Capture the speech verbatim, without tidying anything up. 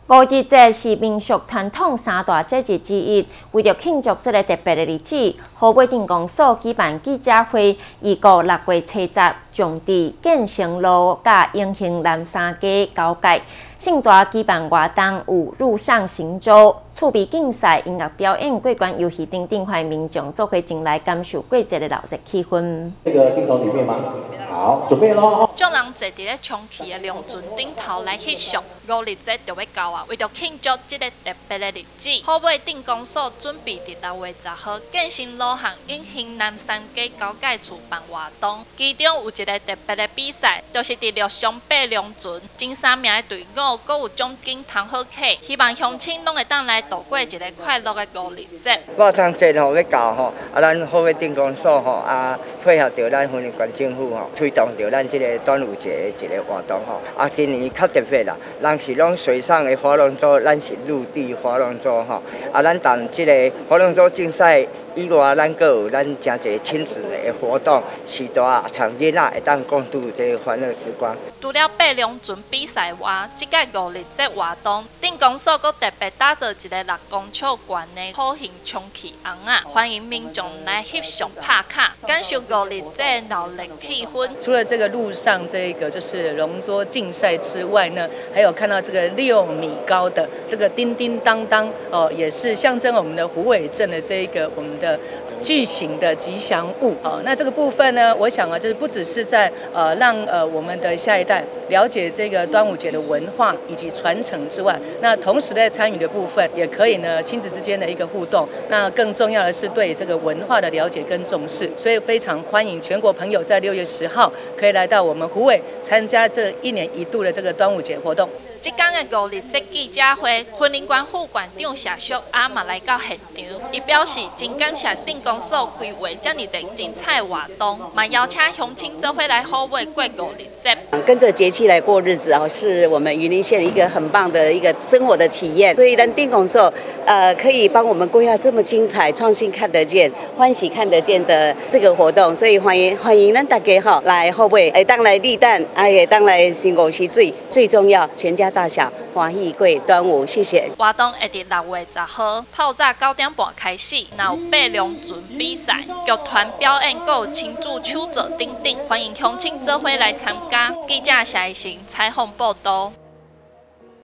五一节是民俗传统三大节日之一，为了庆祝这个特别的日子，河尾镇公所举办记者会，预告六月初十，将伫建成路甲永兴南三街交界，盛大举办活动有路上行舟、趣味竞赛、音乐表演、过关游戏等等，欢迎民众做伙前来感受过节的热热气氛。 这个镜头里面吗？好，准备咯！ 众人坐伫咧冲气的龙船顶头来翕相，五日节就要到啊！为着庆祝这个特别的日子，河尾镇公所准备伫六月十号建成路巷永兴南三街交界处办活动，其中有一个特别的比赛，就是伫陆上爬龙船，前三名的队伍阁有奖金通好客，希望乡亲拢会当来度过一个快乐的五日节。 我当节吼要到吼，啊，咱河尾镇公所吼啊，配合着咱云林县政府吼，推动着咱这个端午节的一个活动吼。啊，今年较特别啦，咱是拢水上的划龙舟，咱是陆地划龙舟吼。啊，咱当这个划龙舟竞赛以外，咱阁有咱诚侪亲子的活动，时大长囡仔会当共度这个欢乐时光。 除了爬龙船比赛外，这届五日节活动，镇公所阁特别打造一个六公尺悬的虎形充气翁啊，欢迎民众来翕相拍卡，感受五日节热烈气氛。 除了这个路上这个就是龙舟竞赛之外呢，还有看到这个六米高的这个叮叮当当哦，也是象征我们的虎尾镇的这一个我们的巨型的吉祥物啊。那这个部分呢，我想啊，就是不只是在呃让呃我们的下一代了解这个端午节的文化以及传承之外，那同时在参与的部分也可以呢亲子之间的一个互动。那更重要的是对这个文化的了解跟重视，所以非常欢迎全国朋友在六月十号可以来到我们虎尾参加这一年一度的这个端午节活动。 这天的五日节记者会，云林县副县长谢淑雅嘛来到现场，伊表示真感谢镇公所规划这么一个精彩活动，嘛邀请乡亲做伙来虎尾过五日节。 跟着节气来过日子哦，是我们云林县一个很棒的一个生活的体验。所以，咱镇公所呃可以帮我们规划这么精彩、创新、看得见、欢喜看得见的这个活动，所以欢迎欢迎咱大家哈来虎尾，会当来立蛋，啊也当来新五溪水，最重要全家大小欢喜过端午，谢谢。 活动会伫六月十号透早九点半开始，然后爬龙船比赛、剧团表演，还有亲子手作等等，欢迎乡亲做伙来参加。记者谢一成采访报道。